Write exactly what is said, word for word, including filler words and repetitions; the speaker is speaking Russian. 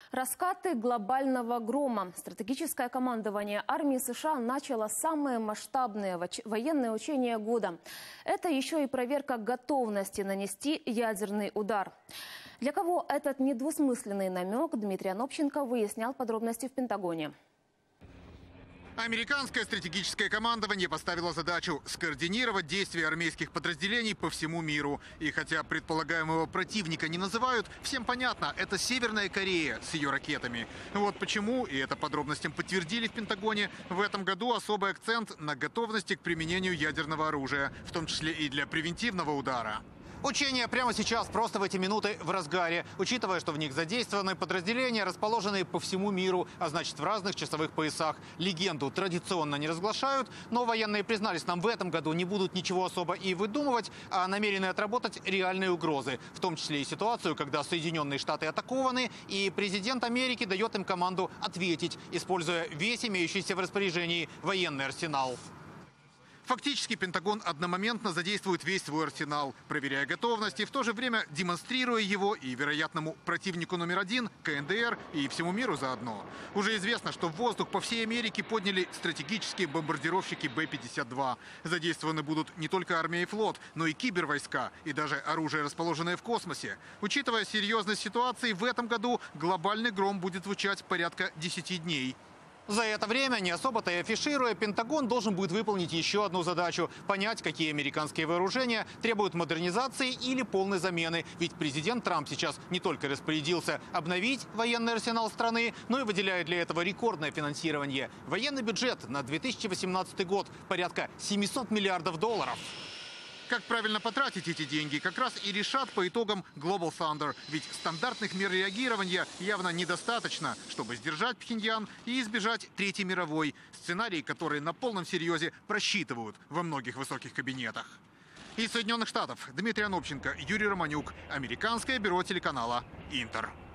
Раскаты глобального грома. Стратегическое командование армии США начало самые масштабные военные учения года. Это еще и проверка готовности нанести ядерный удар. Для кого этот недвусмысленный намек, Дмитрий Анопченко выяснял подробности в Пентагоне. Американское стратегическое командование поставило задачу скоординировать действия армейских подразделений по всему миру. И хотя предполагаемого противника не называют, всем понятно, это Северная Корея с ее ракетами. Вот почему, и это подробностям подтвердили в Пентагоне, в этом году особый акцент на готовности к применению ядерного оружия, в том числе и для превентивного удара. Учения прямо сейчас, просто в эти минуты в разгаре. Учитывая, что в них задействованы подразделения, расположенные по всему миру, а значит в разных часовых поясах. Легенду традиционно не разглашают, но военные признались, нам в этом году не будут ничего особо и выдумывать, а намерены отработать реальные угрозы. В том числе и ситуацию, когда Соединенные Штаты атакованы, и президент Америки дает им команду ответить, используя весь имеющийся в распоряжении военный арсенал. Фактически Пентагон одномоментно задействует весь свой арсенал, проверяя готовность и в то же время демонстрируя его и вероятному противнику номер один, ка эн дэ эр, и всему миру заодно. Уже известно, что в воздух по всей Америке подняли стратегические бомбардировщики бэ пятьдесят два. Задействованы будут не только армия и флот, но и кибервойска, и даже оружие, расположенное в космосе. Учитывая серьезность ситуации, в этом году глобальный гром будет звучать порядка десяти дней. За это время, не особо-то и афишируя, Пентагон должен будет выполнить еще одну задачу – понять, какие американские вооружения требуют модернизации или полной замены. Ведь президент Трамп сейчас не только распорядился обновить военный арсенал страны, но и выделяет для этого рекордное финансирование. Военный бюджет на две тысячи восемнадцатый год – порядка семисот миллиардов долларов. Как правильно потратить эти деньги, как раз и решат по итогам Global Thunder. Ведь стандартных мер реагирования явно недостаточно, чтобы сдержать Пхеньян и избежать Третьей мировой. Сценарии, которые на полном серьезе просчитывают во многих высоких кабинетах. Из Соединенных Штатов Дмитрий Анопченко, Юрий Романюк. Американское бюро телеканала «Интер».